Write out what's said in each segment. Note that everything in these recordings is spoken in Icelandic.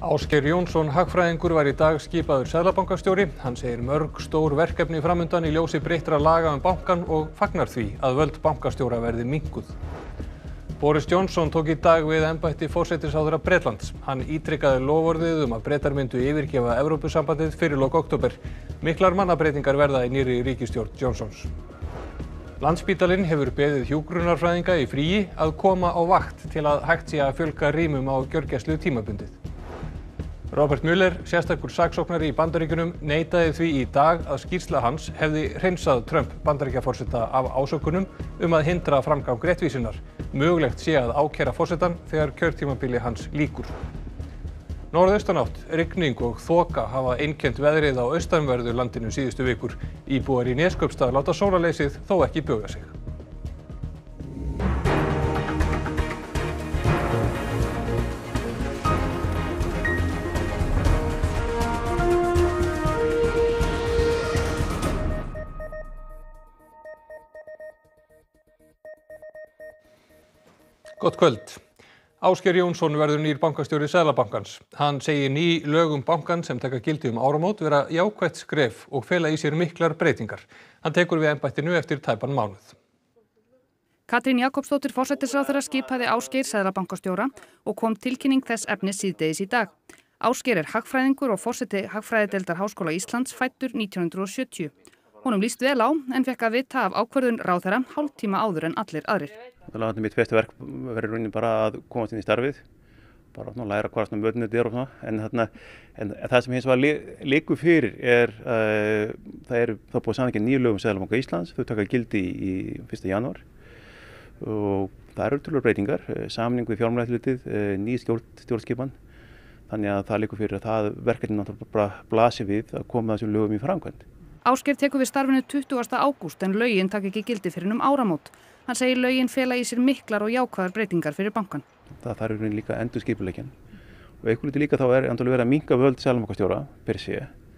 Ásgeir Jónsson hagfræðingur var í dag skipaður seðlabankastjóri. Hann segir mörg stór verkefni framundan í ljósi breyttra laga bankann og fagnar því að völd bankastjóra verði minnkuð. Boris Johnson tók í dag við embætti forsætisráðherra Bretlands. Hann ítrekaði loforðið að Bretar myndu yfirgefa Evrópusambandið fyrir lok október. Miklar mannabreytingar verða í nýrri ríkisstjórn Johnsons. Landspítalinn hefur beðið hjúkrunarfræðinga í fríi að koma á vakt til að hægt sé að fjölga rýmum á gjörgæslu tímabundið. Robert Mueller, sérstakur saksóknari í Bandaríkjunum, neitaði því í dag að skýrsla hans hefði hreinsað Trump Bandaríkjaforseta af ásökunum að hindra framgang réttvísinnar. Mögulegt sé að ákæra forsetann þegar kjörtímabili hans lýkur. Norðaustanátt, rigning og þoka hafa einkennt veðrið á austanverðu landinu síðustu vikur. Íbúar í Neskaupstað láta sólarleysið þó ekki buga sig. Gott kvöld. Ásgeir Jónsson verður nýr bankastjóri Seðlabankans. Hann segir ný lög bankann sem taka gildi áramót vera jákvætt skref og fela í sér miklar breytingar. Hann tekur við embættinu eftir tæpan mánuð. Katrín Jakobsdóttir forsætisráðherra skipaði Ásgeir seðlabankastjóra og kom tilkynning þess efnis síðdegis í dag. Ásgeir hagfræðingur og forseti hagfræðideildar Háskóla Íslands, fæddur 1970. Honum líst vel á en fekk að vita af ákvörðun ráðherra hálftíma áður en allir aðrir. Mitt fyrsta verk verður raunin bara að komast inn í starfið, bara að læra hvað mötuneytið er og svona, en það sem hins vegar liggur fyrir það er búið samþykkja nýju lög Seðlabanka Íslands, þau taka gildi í 1. janúar og það eru töluverðar breytingar, sameining við fjármálaeftirlitið, ný stjórnskipan, þannig að það liggur fyrir að það verkefni náttúrulega bara blasir við að koma þessum lögum í framkvæmd. Ásgeir tekur við starfinu 20. ágúst en lögin taka ekki gildi fyrir áramót. Hann segir lögin fela í sér miklar og jákvæðar breytingar fyrir bankann. Það þarf líka endurskipuleggjan og einhverju leyti líka þá er andalega verið að minnka völd seðlabankastjóra per se,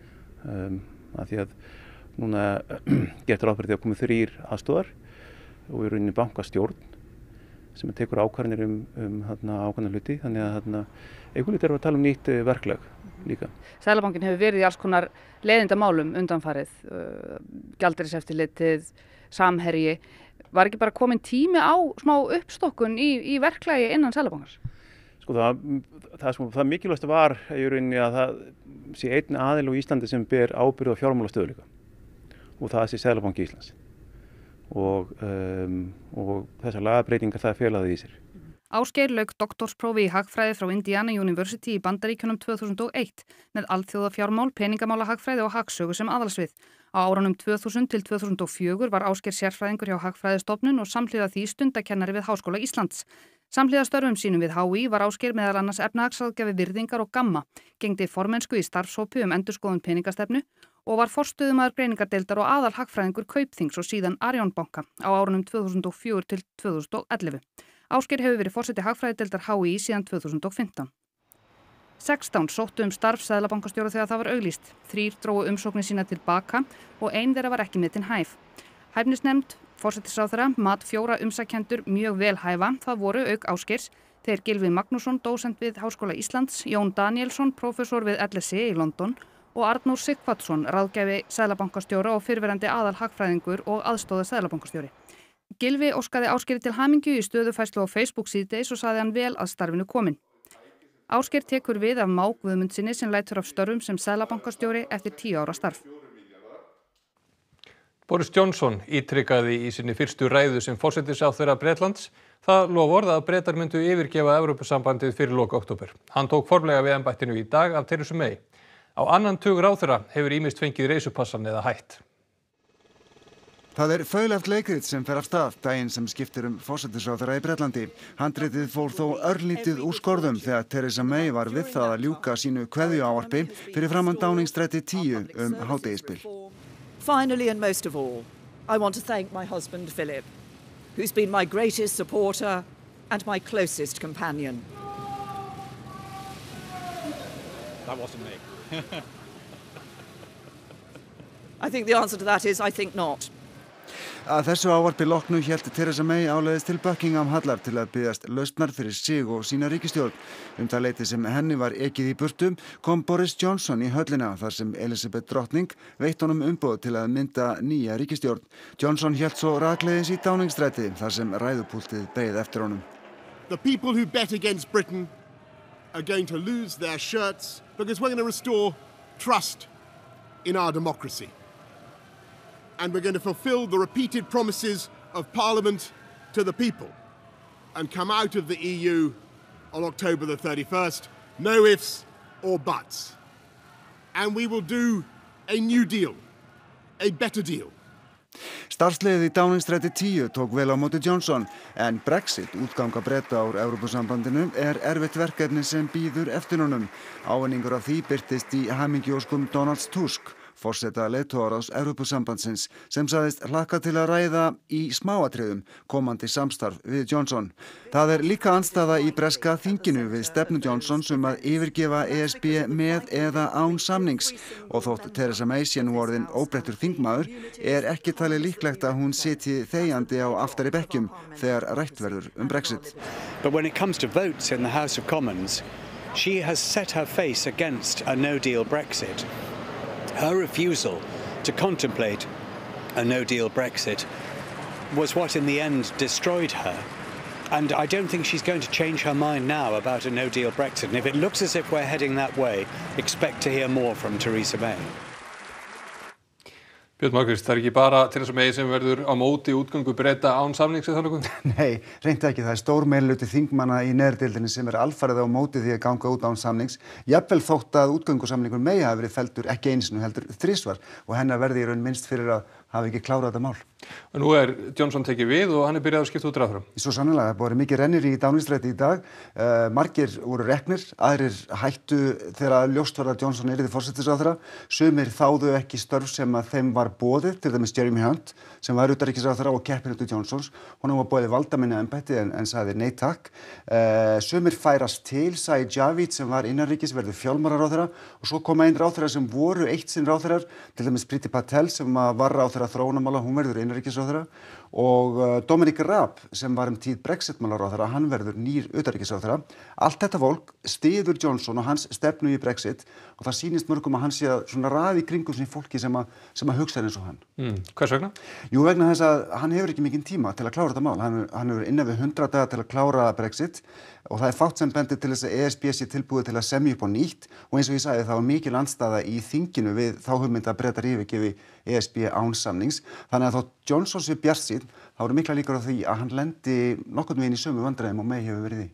af því að núna getur ráð fyrir því að komi 3 aðstoðar og í rauninni bankastjórn sem tekur ákvarðanir ákveðna hluti, þannig að einhverju leyti erum við að tala nýtt verklag líka. Seðlabankinn hefur verið í alls konar leiðindamálum undanfarið, gjaldeyriseftirlitið, Samherji. Var ekki bara komin tími á smá uppstokkun í verklagi innan Seðlabankans? Sko það mikilvægasta var í rauninni að það sé einn aðili á Íslandi sem ber ábyrgð á fjármálastöðugleika og það sé Seðlabanki Íslands og þessar lagabreytingar það felaði í sér. Ásgeir lauk doktorsprófi í hagfræði frá Indiana University í Bandaríkjunum 2001 með alþjóðafjármál, peningamálahagfræði og hagsögu sem aðalsvið. Á árunum 2000 til 2004 var Ásgeir sérfræðingur hjá Hagfræðistofnun og samhliða því stundakennari við Háskóla Íslands. Samhliða störfum sínum við HÍ var Ásgeir meðal annars efnahagsráðgjafi Virðingar og Gamma, gegndi formennsku í starfshópi endurskoðun peningastefnu og var forstöðumaður greiningardeildar og aðal hagfræðingur Kaupþings og síðan Arion banka á árunum 2004 til 2011. Ásgeir hefur verið forseti hagfræðideildar HÍ síðan 2015. 16 sóttu starf seðlabankastjóra þegar það var auglýst. 3 drógu umsóknir sína til baka og ein þeirra var ekki metin hæf. Hæfnisnefnd forsætisráðherra mat 4 umsækjendur mjög vel hæfa. Það voru auk Ásgeirs þeir Gylfi Magnússon, dósent við Háskóla Íslands, Jón Danielsson, prófessor við LSE í London og Arnór Sighvatsson, ráðgjafi seðlabankastjóra og fyrrverandi aðalhagfræðingur og aðstoða seðlabankastjóri. Gylfi óskaði Ásgeiri til hamingju í stöðufærslu á Facebook síðdegis og sagði hann vel að starfinu kominn. Ásgeir tekur við af Má Guðmundsinni sem lætur af störfum sem seðlabankastjóri eftir 10 ára starf. Boris Johnson ítrekaði í sinni fyrstu ræðu sem forsætisráðherra Bretlands það loforð að Bretar myndu yfirgefa Evrópusambandið fyrir lok október. Hann tók formlega við embættinu í dag af Theresa May. Á annan tug ráðherra hefur ýmist fengið reisupassan eða hætt. Það fauleft leikrit sem fer af stað daginn sem skiptir forsætisráðherra í Bretlandi. Handritið fór þó örlítið úr skorðum þegar Theresa May var við það að ljúka sínu kveðjuávarpi fyrir framan Downing-stræti 10 hádegisbil. Finally and most of all, I want to thank my husband Philip, who's been my greatest supporter and my closest companion. That wasn't me. I think the answer to that is I think not. Að þessu ávarpi loknu hélt Theresa May áleiðis til Buckingham hallar til að biðjast lausnar fyrir sig og sína ríkisstjórn. Það leyti sem henni var ekið í burtu kom Boris Johnson í höllina þar sem Elizabeth drottning veitt honum umboð til að mynda nýja ríkisstjórn. Johnson hélt svo rakleiðis í Downing-stræti þar sem ræðupúltið beið eftir honum. The people who bet against Britain are going to lose their shirts because we're going to restore trust in our democracy. And we're going to fulfill the repeated promises of Parliament to the people and come out of the EU on October the 31st, no ifs or buts. And we will do a new deal, a better deal. Starfsliðið í Downing-stræti 10 tók vel á móti Johnson, en Brexit, útganga Breta úr Evrópusambandinu, erfitt verkefni sem bíður eftir honum. Ávinningur af því birtist í hamingjuóskum Donalds Tusk, forseta leiðtogaráðs Evrópusambandsins, sem sagðist hlakka til að ræða í smáatriðum komandi samstarf við Johnson. Það líka andstaða í breska þinginu við stefnu Johnsons að yfirgefa ESB með eða án samnings, og þótt Theresa May sé nú orðin óbreyttur þingmaður ekki talið líklegt að hún sitji þegjandi á aftari bekkjum þegar rætt verður Brexit. But when it comes to votes in the House of Commons, she has set her face against a no-deal Brexit. Her refusal to contemplate a no-deal Brexit was what in the end destroyed her. And I don't think she's going to change her mind now about a no-deal Brexit. And if it looks as if we're heading that way, expect to hear more from Theresa May. Björn Markvist, það ekki bara Theresa May sem verður á móti útgöngu Breta án samnings eða þannig? Nei, reynt ekki. Það stór meirihluti þingmanna í neðri-deildinni sem alfarið á móti því að ganga út án samnings. Jafnvel þótt að útgöngusamningur May hafi verið felldur ekki einu sinni heldur þrisvar og hennar verði í raun minnst fyrir að hafi ekki klárað þetta mál. Og nú Johnson tekið við og hann byrjað að skipta út ráðherrum. Svo sannlega, það búið mikið rennir í Downing-stræti í dag. Margir voru reknir, aðrir hættu þegar ljóst var að Johnson yrði forsætisráðherra. Sumir þáðu ekki störf sem að þeim var boðið, til dæmis Jeremy Hunt, sem var utanríkisráðherra og keppinautur Johnsons. Honum var boðið valdaminna embætti en sagði nei takk. Sumir færast til, Sajid Javid sem var innanríkis verður fjármálaráðherra og svo koma einn ráðherra sem voru eitt sinn ráðherrar, til dæmis Priti Patel sem var ráðherra þróunarmála, hún verður innanríkisráðherra og Dominic Raab sem var tíð Brexit-málaráðherra, hann verður nýr utanríkisráðherra. Allt þetta fólk styður Johnson og hans stefnu í Brexit og það sýnist mörgum að hann sé að svona raði í kringum sín fólki sem að hugsa eins og hann. Hvers vegna? Jú, vegna þess að hann hefur ekki mikinn tíma til að klára þetta mál. Hann hefur innan við 100 daga til að klára Brexit og það fátt sem bendir til þess að ESB sé tilbúið til að semja upp á nýtt og eins og ég sagði það var mikil andstaða í þinginu við þá hugmynd að Bretar yfirgefi ESB án samnings. Þannig að þótt Johnson sé bjartsýnn, þá eru mikla líkur á því að hann lendi nokkurn veginn í sömu vandræðum og May hefur verið í.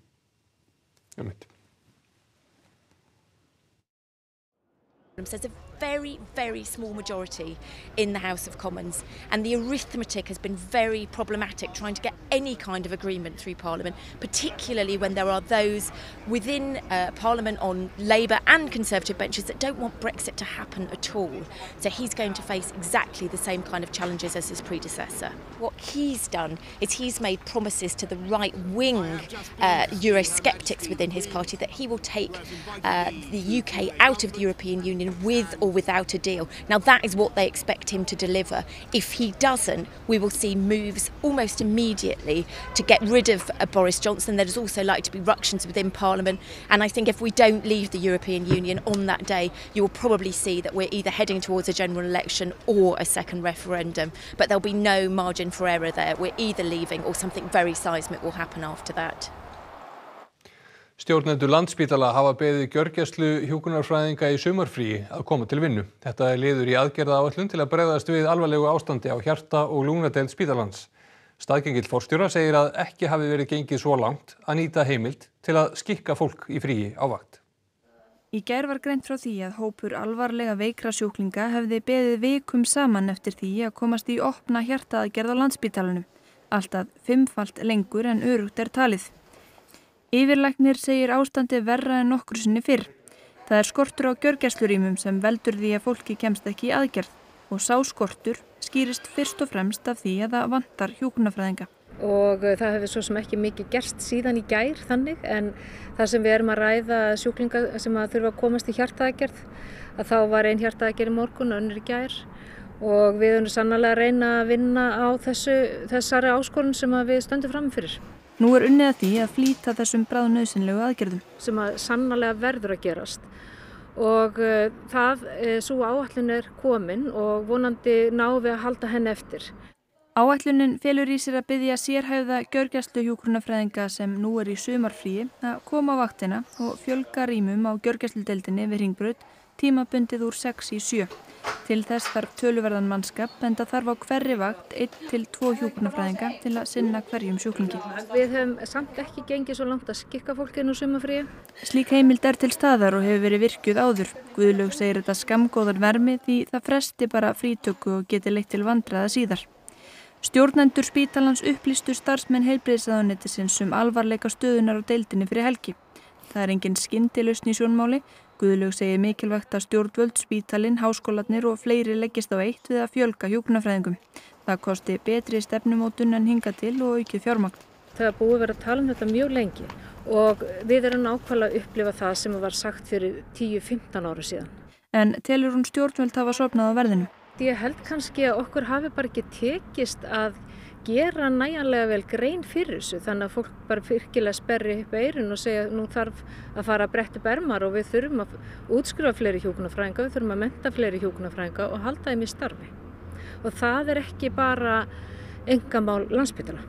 There's a very, very small majority in the House of Commons, and the arithmetic has been very problematic trying to get any kind of agreement through Parliament, particularly when there are those within Parliament on Labour and Conservative benches that don't want Brexit to happen at all. So he's going to face exactly the same kind of challenges as his predecessor. What he's done is he's made promises to the right-wing Eurosceptics within his party that he will take the UK out of the European Union with or without a deal. Now that is what they expect him to deliver. If he doesn't, we will see moves almost immediately to get rid of Boris Johnson. There is also likely to be ructions within Parliament, and I think if we don't leave the European Union on that day, you will probably see that we're either heading towards a general election or a second referendum, but there'll be no margin for error there. We're either leaving or something very seismic will happen after that. Stjórnendur Landspítala hafa beðið gjörgæslu hjúkrunarfræðinga í sumarfríi að koma til vinnu. Þetta liður í aðgerðaáætlun til að bregðast við alvarlegu ástandi á hjarta- og lungnadeild spítalans. Staðgengill forstjóra segir að ekki hafi verið gengið svo langt að nýta heimild til að skikka fólk í fríi á vakt. Í gær var greint frá því að hópur alvarlega veikra sjúklinga hefði beðið vikum saman eftir því að komast í opna hjartaaðgerð á Landspítalanum. Allt að 5-falt lengur en öruggt talið. Yfirlæknir segir ástandi verra en nokkru sinni fyrr. Það skortur á gjörgæslurýmum sem veldur því að fólki kemst ekki í aðgerð og sá skortur skýrist fyrst og fremst af því að það vantar hjúkrunarfræðinga. Og það hefur svo sem ekki mikið gerst síðan í gær þannig, en það sem við erum að ræða sjúklinga sem að þurfa að komast í hjartaaðgerð, að þá var ein hjartaaðgerð í morgun, önnur í gær og við erum sannarlega að reyna að vinna á þessari áskorun sem við stöndum fram fyrir. Nú unnið að því að flýta þessum bráðnauðsynlegu aðgerðum. Sem að sannarlega verður að gerast og sú áætlun komin og vonandi náum við að halda henni eftir. Áætlunin felur í sér að biðja sérhæfða gjörgæsluhjúkrunarfræðinga sem nú í sumarfríi að koma á vaktina og fjölga rýmum á gjörgæsludeildinni við Hringbraut tímabundið úr 6 í 7. Til þess þarf töluverðan mannskap enda þarf á hverri vakt 1 til 2 hjúkrunarfræðinga til að sinna hverjum sjúklingi. Við höfum samt ekki gengið svo langt að skikka fólk inn á sumarfríi. Slík heimild til staðar og hefur verið virkjuð áður. Guðlaug segir þetta skammgóðar vermi því það fresti bara frítöku og geti leitt til vandræða síðar. Stjórnendur spítalans upplýstu starfsmenn heilbrigðisráðuneytisins alvarleika stöðunar á deildinni fyrir helgi. Það engin skyndilausn í sjónmáli. Guðlaug segir mikilvægt að stjórnvöld, spítalinn, háskólarnir og fleiri leggist á eitt við að fjölga hjúkrunarfræðingum. Það kosti betri stefnumótun en hingað til og aukið fjármagn. Það búið að vera að tala þetta mjög lengi og við erum nákvæmlega að upplifa það sem var sagt fyrir 10-15 ára síðan. En telur hún stjórnvöld hafa sofnað á verðinu? Ég held kannski að okkur hafi bara ekki tekist að gera nægjanlega vel grein fyrir þessu þannig að fólk bara virkilega sperri upp eyrun og segja nú þarf að fara að bretta upp ermar og við þurfum að útskrifa fleiri hjúkrunarfræðinga, við þurfum að mennta fleiri hjúkrunarfræðinga og halda þeim í starfi. Og það ekki bara einkamál Landspítala.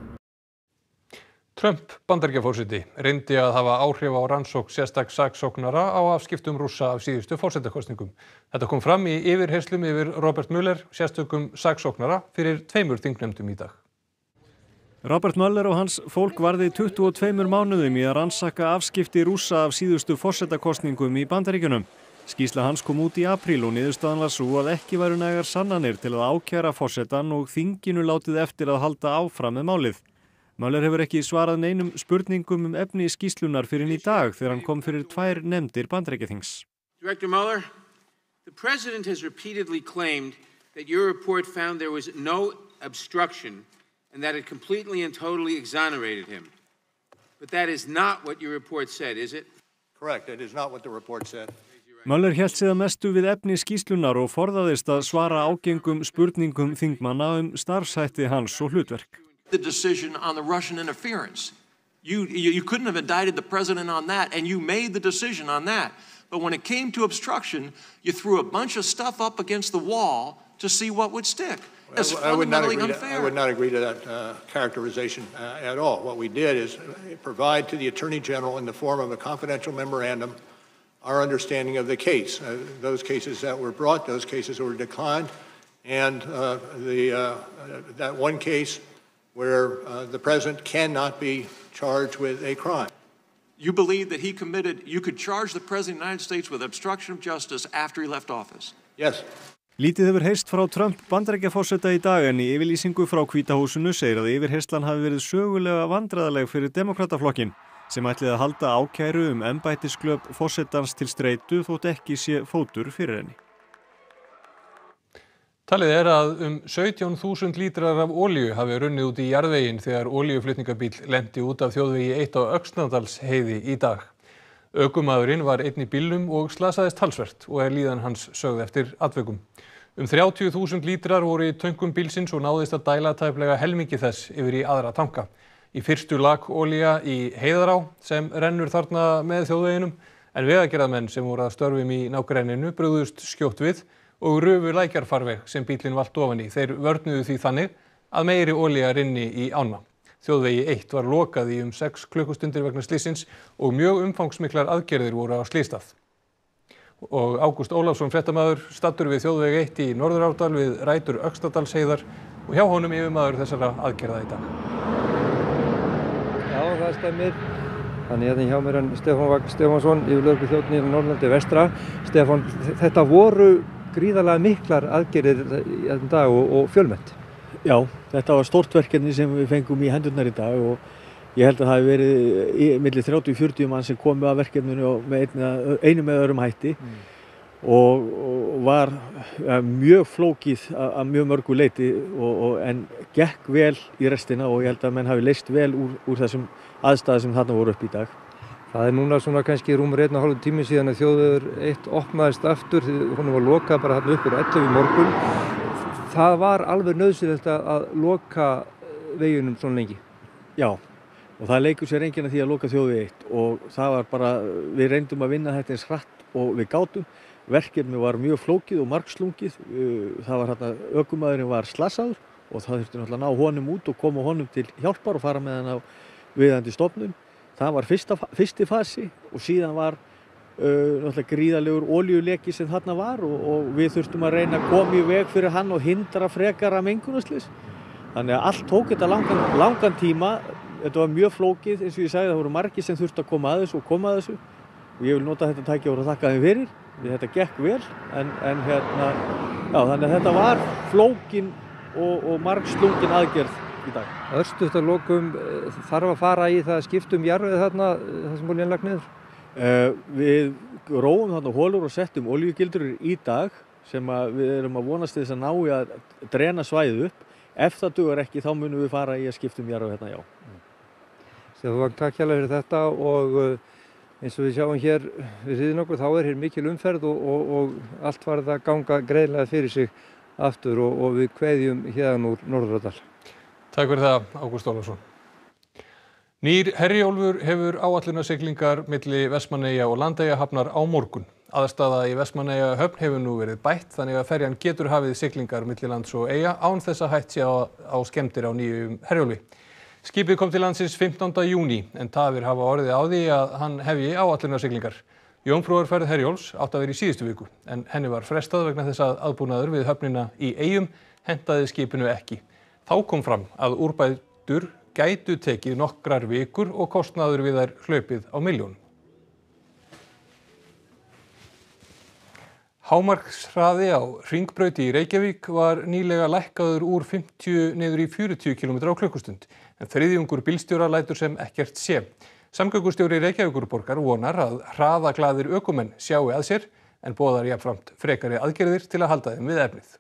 Trump Bandaríkjaforseti reyndi að hafa áhrif á rannsókn sérstaks saksóknara á afskiptum Rússa af síðustu forsetakosningum. Þetta kom fram í yfirheyrslum yfir Robert Mueller, sérstökum saksóknara, fyrir 2 þingnefndum í dag. Robert Mueller og hans fólk varði 22 mánuðum í að rannsaka afskipti Rússa af síðustu forsetakosningum í Bandaríkjunum. Skýrsla hans kom út í apríl og niðurstaðan var sú að ekki væru nægar sannanir til að ákæra forsetann og þinginu látið eftir að halda áfram með málið. Mueller hefur ekki svarað neinum spurningum efni skýrslunnar fyrir í dag þegar hann kom fyrir 2 nefndir Bandaríkjaþings. Director Mueller, the president has repeatedly claimed that your report found there was no obstruction and that it completely and totally exonerated him. But that is not what your report said, is it? Correct, it is not what the report said. Mueller hélt sig að mestu við efni skýrslunnar og forðaðist að svara ágengum spurningum þingmanna starfshætti hans og hlutverk. The decision on the Russian interference. You couldn't have indicted the president on that, and you made the decision on that. But when it came to obstruction, you threw a bunch of stuff up against the wall to see what would stick. That's fundamentally unfair. I would not agree to that characterization at all. What we did is provide to the Attorney General in the form of a confidential memorandum our understanding of the case. Those cases that were brought, those cases were declined, and that one case where the president cannot be charged with a crime. You believe that you could charge the president of the United States with obstruction of justice after he left office? Yes. Lítið hefur heyrst frá Trump Bandaríkjaforseta í dag en í yfirlýsingu frá Hvíta húsinu segir að yfirheyrslan hafi verið sögulega vandræðaleg fyrir demokrataflokkin sem ætlið að halda ákæru embættisglöp forsetans til streitu þótt ekki sé fótur fyrir henni. Talið að 17.000 lítrar af olíu hafi runnið út í jarðveginn þegar olíuflutningabíll lenti út af þjóðvegi 1 á Öxnadalsheiði í dag. Ökumaðurinn var einn í bílnum og slasaðist talsvert og líðan hans sögð eftir atvikum. 30.000 lítrar voru í tönkum bílsins og náðist að dæla tæplega helmingi þess yfir í aðra tanka. Í fyrstu lak olía í Heiðará sem rennur þarna með þjóðveginum en vegagerðarmenn sem voru að störfum í nágrenninu brugðust skjótt við og rufu lækjarfarveg sem bíllinn valt ofan í. Þeir vörnuðu því þannig að meiri olía rynni í ána. Þjóðvegi 1 var lokað í 6 klukkustundir vegna slysins og mjög umfangsmiklar aðgerðir voru á slysstað. Og Ágúst Ólafsson fréttamaður staddur við þjóðveg 1 í Norðurárdal við rætur Öxnadalsheiðar og hjá honum yfirmaður þessara aðgerða í dag. Já, það stemmir. Þannig hjá mér Stefán Vagn Stefánsson, yfirlögregluþjónn í Norðurlandi vestra. Stefán, þetta voru gríðarlega miklar aðgerðir í þessum dag og fjölmennt. Já, þetta var stórt verkefni sem við fengum í hendurnar í dag og ég held að það hafi verið milli 30-40 mann sem komu að verkefninu með einu með öðrum hætti og var mjög flókið að mjög mörgu leyti en gekk vel í restina og ég held að menn hafi leyst vel úr þessum aðstæðum sem þarna voru upp í dag. Það núna svona kannski rúmur 1,5 tími síðan að þjóðvegur 1 opnaðist aftur, hún var lokað bara þarna upp úr 11 í morgun. það var alveg nauðsynlegt að loka veginum svona lengi. Já, og það leikur sér enginn að því að loka þjóðveg 1 og það var bara, við reyndum að vinna þetta eins hratt og við gátum. Verkefni var mjög flókið og margslungið, það var hérna, ökumaðurinn var slasaður og það þurfti náttúrulega að ná honum út og koma honum til hjálpar og fara með hann á viðeigandi stofnun. Það var fyrsti fasi og síðan var náttúrulega gríðarlegur olíuleki sem þarna var og við þurftum að reyna að koma í veg fyrir hann og hindra frekara mengunarslys. Þannig að allt tók þetta langan tíma, þetta var mjög flókið, eins og ég sagði, það voru margir sem þurftu að koma að þessu og koma að þessu og ég vil nota þetta tækifæri og þakka þeim fyrir, því þetta gekk vel, en hérna, já, þannig að þetta var flókin og margslungin aðgerð í dag. Örstutt að lokum, þarf að fara í það skiptum jarðveg þarna, það sem búin lagt niður? Við róum þarna holur og settum olíugildrur í dag sem við erum að vonast til þess að ná í að drena svæðið upp. Ef það dugar ekki, þá munum við fara í að skiptum jarðveg hérna, já. Stefán, takk hérlega fyrir þetta og eins og við sjáum hér við hliðina okkur, þá hér mikil umferð og allt var það ganga greiðlega fyrir sig aftur og við kveðjum hérðan úr Norðurárdal. Takk fyrir það, Ágúst Ólafsson. Nýr Herjólfur hefur áætlunarsiglingar milli Vestmannaeyja og Landeyjahafnar á morgun. Aðstaða í Vestmannaeyjahöfn hefur nú verið bætt þannig að ferjan getur hafið siglingar milli lands og eyja án þess að hætt sé á skemmdir á nýjum Herjólfi. Skipið kom til landsins 15. júní en tafir hafa orðið á því að hann hefji áætlunarsiglingar. Jómfrúarferð Herjólfs átti að vera í síðustu viku en henni var frestað vegna þess að aðbúnaður við höfnina í Eyjum hentaði skipinu ekki. Þá kom fram að úrbætur gætu tekið nokkrar vikur og kostnaður við þær hlaupið á milljónum. Hámarkshraði á Hringbraut í Reykjavík var nýlega lækkaður úr 50 niður í 40 km á klukkustund en þriðjungur bílstjóra lætur sem ekkert sé. Samgöngustjóri Reykjavíkurborgar vonar að hraðaglaðir ökumenn sjái að sér en boðar jafnframt frekari aðgerðir til að halda þeim við efnið.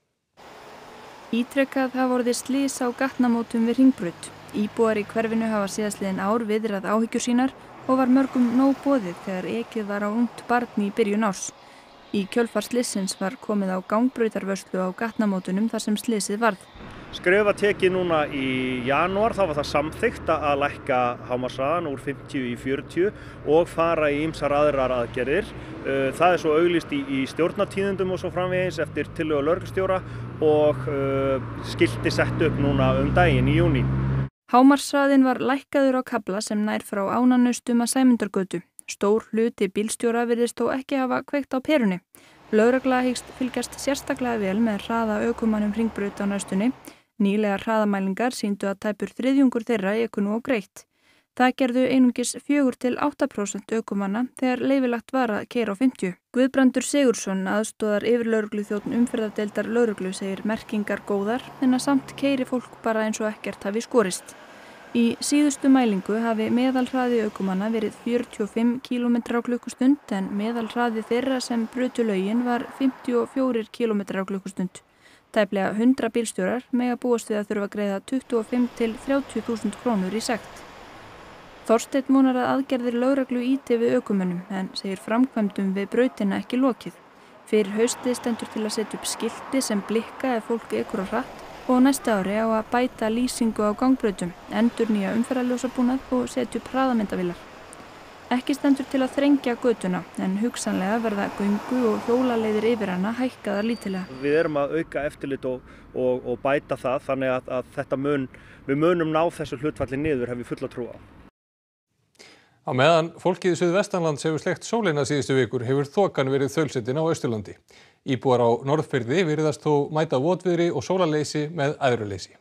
Ítrekað hafa orðið slys á gatnamótum við Hringbraut. Íbúar í hverfinu hafa síðastliðin ár viðrað áhyggjur sínar og var mörgum nóg boðið þegar ekið var á ungt barn í byrjun árs. Í kjölfar slysins var komið á gangbrautarvörslu á gatnamótunum þar sem slysið varð. Skref var tekið núna í janúar, þá var það samþykkt að lækka hámarkshraðann úr 50 í 40 og fara í ýmsar aðrar aðgerðir. Það er svo auglýst í stjórnartíðindum og svo framvegis eftir tillögu lögreglustjóra og skilti sett upp núna daginn í júní. Hámarkshraðinn var lækkaður á kafla sem nær frá Ánanaustum að Sæmundargötu. Stór hluti bílstjóra virðist þó ekki hafa kveikt á perunni. Lögregla hyggst fylgjast sérstaklega vel með hraða ökumannum Hringbraut á næstunni. Nýlegar hraðamælingar sýndu að tæpur þriðjungur þeirra eku nú á greitt. Það gerðu einungis 4–8% ökumanna þegar leyfilegt var að keyra á 50. Guðbrandur Sigurðsson, aðstoðar yfirlögregluþjónn umferðardeildar lögreglu, segir merkingar góðar en að samt keyri fólk bara eins og ekkert hafi skorist. Í síðustu mælingu hafi meðalhraði ökumanna verið 45 km á klukkustund en meðalhraði þeirra sem brutu lögin var 54 km á klukkustund. Tæplega 100 bílstjórar mega búast við að þurfa að greiða 25–30.000 krónur í sekt. Þorsteinn vonar að aðgerðir lögreglu ýti við ökumönnum en segir framkvæmdum við brautina ekki lokið. Fyrir haustið stendur til að setja upp skilti sem blikka ef fólk ekur á hratt og næsta ári á að bæta lýsingu á gangbrautum, endurnýja umferðarljósabúnað og setja upp hraðamyndavélar. Ekki stendur til að þrengja götuna en hugsanlega verða göngu- og hjólaleiðir yfir hana hækkaðar lítillega. Við erum að auka eftirlit og bæta það þannig að við munum ná þessu hlutfalli niður, hef ég fulla trú á. Á meðan fólkið Suðvestanlands hefur sleikt sólina síðustu vikur hefur þokan verið þaulsetin á Austurlandi. Íbúar á Norðfirði virðast þó mæta votviðri og sólarleysi með æðruleysi.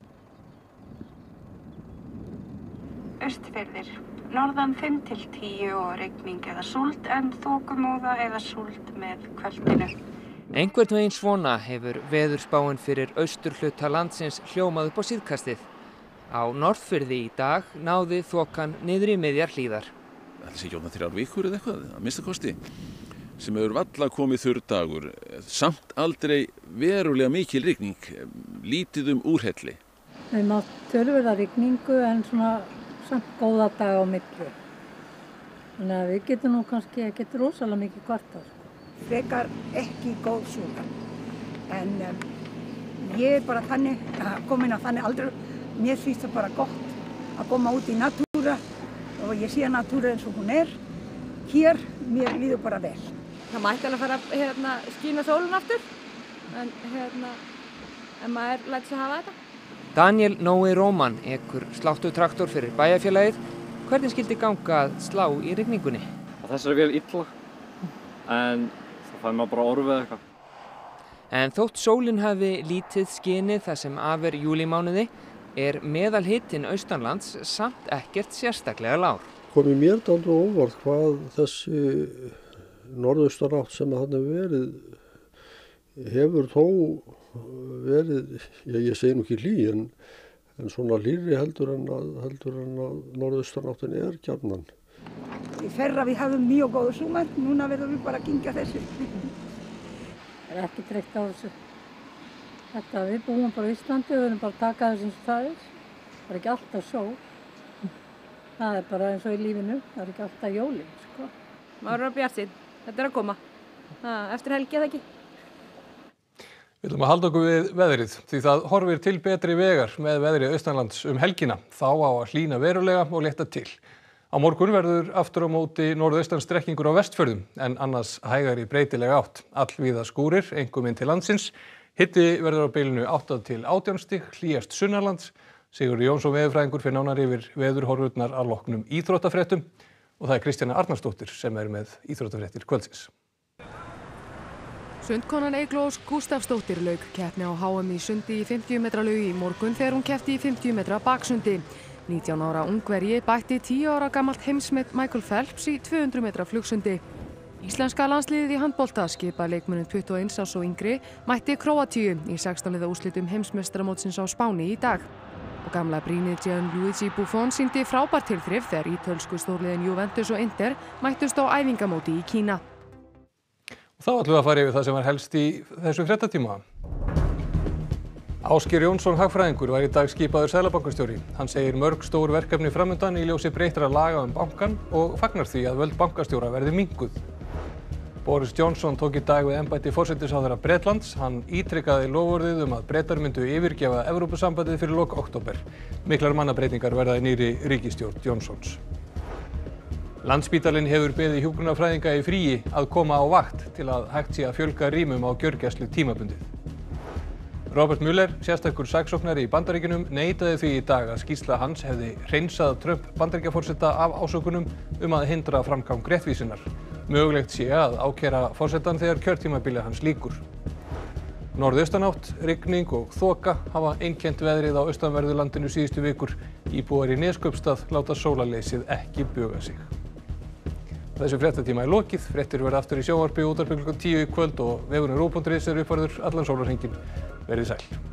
Austfirðir, norðan 5–10 og rigning eða súld en þokumóða eða súld með kvöldinu. Einhvern veginn svona hefur veðurspáin fyrir austurhluta landsins hljómað upp á síðkastið. Á Norðfirði í dag náði þokan niður í miðjar hlíðar. Það sé ekki ofna 3 vikur eða eitthvað, að minnsta kosti, sem hefur varla komið þurr dagur, samt aldrei verulega mikil rigning, lítið úrhelli. Við mátt töluverða rigningu en svona samt góða dag á milli. Þannig að við getum nú kannski ekkert rosalega mikið kvartað. Frekar ekki góð súla, en Ég bara þannig, komin að þannig aldrei, mér finnst það bara gott að koma út í natúra og ég sé natúra eins og hún Hér, mér líður bara vel. Það mætti alveg fara að skína sólun aftur, en maður lætur sig hafa þetta. Daniel Nói Róman ekur sláttutraktor fyrir bæjarfélagið. Hvernig skildi ganga að slá í rigningunni? Þessari vél illa, en það fær maður bara orfið eitthvað. En þótt sólin hafi lítið skinið það sem af júlímánuði, meðalhitinn austanlands samt ekkert sérstaklega lágur. Komið mér dálítið óvart hvað þessi norðaustanátt sem hann hefur þó verið, ég segi nú ekki hlý, en svona hlýrri heldur en að norðaustanáttin gjarnan. Í fyrra við hafðum mjög góðu sumar, núna verðum við bara að kyngja þessu. Það ekki treykt á þessu. Við búum bara í Íslandi, við verðum bara að taka þessu eins og það Það ekki alltaf sól. Það bara eins og í lífinu, það ekki alltaf jólin, sko. Maður er bjartsýnn, þetta að koma. Eftir helgi eða ekki? Við ætlum að halda okkur við veðrið því það horfir til betri vegar með veðrið austanlands helgina. Þá á að hlýna verulega og létta til. Á morgun verður aftur á móti norðaustan strekkingur á Vestfjörðum en annars hægari breytileg átt. Allvíða skúrir, einkum inn til landsins. Hiti verður á bilinu 8 til 18 stig, hlýjast sunnanlands. Sigurður Jónsson veðurfræðingur fer nánar yfir veðurhorfurnar að loknum íþróttafréttum og það Kristjana Arnarsdóttir sem með íþróttafréttir kvöldsins. Sundkonan Eygló Ósk Gústafsdóttir lauk keppni á HM í sundi í 50 metra laugi í morgun þegar hún keppti í 50 metra baksundi. 19 ára ungverji bætti 10 ára gamalt heimsmet Michael Phelps í 200 metra flugsundi. Íslenska landsliðið í handbolta skipað leikmönnum 21 árs og yngri mætti Króatíu í 16 liða úrslitum heimsmeistaramótsins á Spáni í dag. Og gamla brýnið Gianluigi Buffon sýndi frábært tilþrif þegar ítölsku stórliðin Juventus og Inter mættust á æfingamóti í Kína. Þá ætlum við að fara yfir það sem var helst í þessu fréttatíma. Ásgeir Jónsson hagfræðingur var í dag skipaður seðlabankastjóri. Hann segir mörg stór verkefni framundan í ljósi breyttra laga bankann og fagnar því að völd bankastjóra verði minnkuð. Boris Johnson tók í dag við embætti forsætisráðherra Bretlands. Hann ítrekaði loforðið að Bretar myndu yfirgefa Evrópusambandið fyrir lok október. Miklar mannabreytingar verða í nýrri ríkisstjórn Johnsons. Landspítalinn hefur beðið hjúkrunarfræðinga í fríi að koma á vakt til að hægt sé að fjölga rýmum á gjörgæslu tímabundið. Robert Mueller, sérstakur saksóknari í Bandaríkjunum, neitaði því í dag að skýrsla hans hefði hreinsað Trump Bandaríkjaforseta af ásökunum að hindra framgang réttvísinnar. Mögulegt sé að ákæra forsetann þegar kjörtímabili hans lýkur. Norðaustanátt, rigning og þoka hafa einkennt veðrið á austanverðu landinu síðustu vikur. Íbúar í Neskaupstað láta sólarleysið ekki buga sig. Þessu fréttatíma lokið. Fréttir verða aftur í sjónvarpi og útvarpi klukkan 10 í kvöld og vefurinn ruv.is uppfærður allan sólarhringinn. Verið sæl.